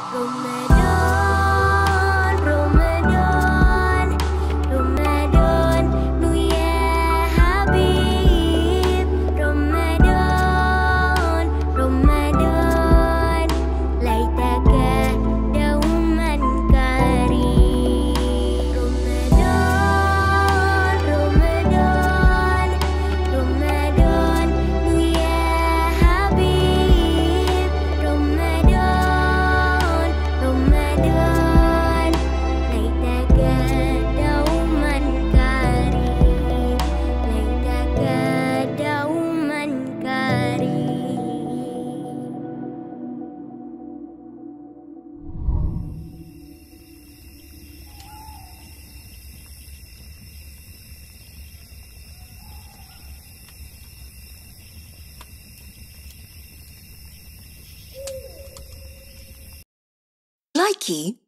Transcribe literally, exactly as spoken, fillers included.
Ramadan, Ramadan, Ramadan, nu ya Habib. Ramadan, Ramadan, laitaka dauman karim. Ramadan, Ramadan, Ramadan, nu ya Habib. Ramadan, Ramadan, laitaka dauman karim, laitaka dauman karim. Likey